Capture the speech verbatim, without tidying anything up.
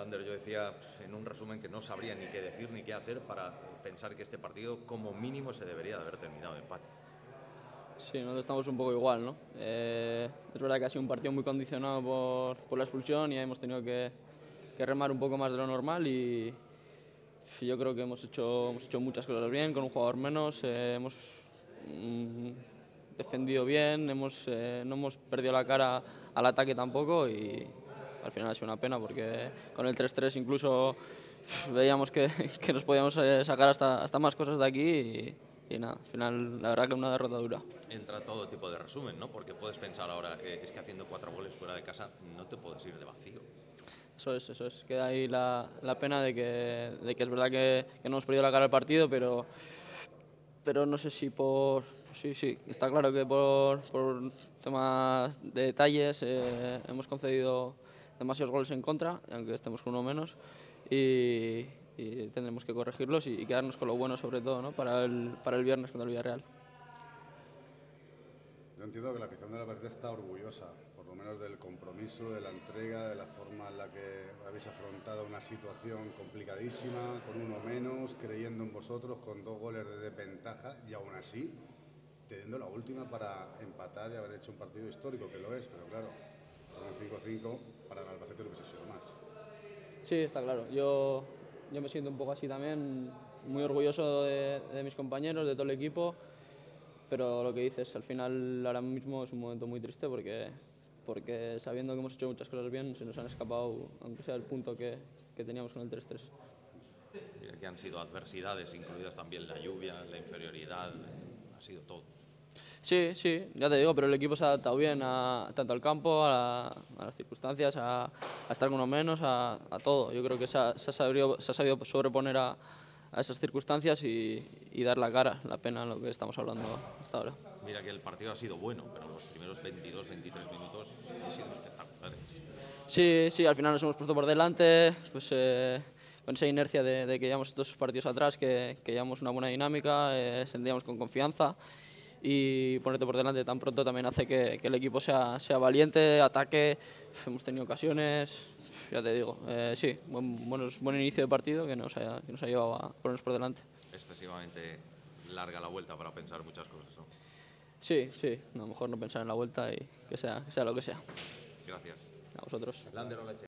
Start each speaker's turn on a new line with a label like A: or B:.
A: Lander, yo decía en un resumen que no sabría ni qué decir ni qué hacer para pensar que este partido como mínimo se debería de haber terminado de empate.
B: Sí, nosotros estamos un poco igual, ¿no? Eh, es verdad que ha sido un partido muy condicionado por, por la expulsión y hemos tenido que, que remar un poco más de lo normal y yo creo que hemos hecho, hemos hecho muchas cosas bien, con un jugador menos, eh, hemos mm, defendido bien, hemos, eh, no hemos perdido la cara al ataque tampoco y al final ha sido una pena porque con el tres tres incluso veíamos que, que nos podíamos eh, sacar hasta, hasta más cosas de aquí y, y nada, al final la verdad que una derrota dura.
A: Entra todo tipo de resumen, ¿no? Porque puedes pensar ahora que es que haciendo cuatro goles fuera de casa no te puedes ir de vacío.
B: Eso es, eso es. Queda ahí la, la pena de que, de que es verdad que, que no hemos perdido la cara al partido, pero, pero no sé si por... Sí, sí, está claro que por, por temas de detalles eh, hemos concedido demasiados goles en contra, aunque estemos con uno menos, y, y tendremos que corregirlos y, y quedarnos con lo bueno sobre todo, ¿no? para, el, para el viernes contra el Villarreal.
C: Yo entiendo que la afición de la Albacete está orgullosa, por lo menos del compromiso, de la entrega, de la forma en la que habéis afrontado una situación complicadísima, con uno menos, creyendo en vosotros, con dos goles de desventaja y aún así teniendo la última para empatar y haber hecho un partido histórico, que lo es, pero claro, con un cinco cinco para el Albacete no hubiese sido más.
B: Sí, está claro. Yo, yo me siento un poco así también, muy orgulloso de, de mis compañeros, de todo el equipo. Pero lo que dices, al final ahora mismo es un momento muy triste porque, porque sabiendo que hemos hecho muchas cosas bien, se nos han escapado, aunque sea el punto que, que teníamos con el tres tres.
A: Mira que han sido adversidades, incluidas también la lluvia, la inferioridad, ha sido todo.
B: Sí, sí, ya te digo, pero el equipo se ha adaptado bien a, tanto al campo, a, la, a las circunstancias, a, a estar con uno menos, a, a todo. Yo creo que se ha, se ha, sabido, se ha sabido sobreponer a, a esas circunstancias y, y dar la cara, la pena en lo que estamos hablando hasta ahora.
A: Mira que el partido ha sido bueno, pero los primeros veintidós veintitrés minutos han sido espectaculares.
B: Sí, sí, al final nos hemos puesto por delante, pues eh, con esa inercia de, de que llevamos estos partidos atrás, que, que llevamos una buena dinámica, eh, sentíamos con confianza y ponerte por delante tan pronto también hace que, que el equipo sea, sea valiente, ataque, hemos tenido ocasiones, ya te digo, eh, sí, buen, buenos, buen inicio de partido que nos, haya, que nos ha llevado a ponernos por delante.
A: Excesivamente larga la vuelta para pensar muchas cosas, ¿no?
B: Sí, sí, a lo mejor no pensar en la vuelta y que sea, que sea lo que sea.
A: Gracias.
B: A vosotros.
A: Lander Olache.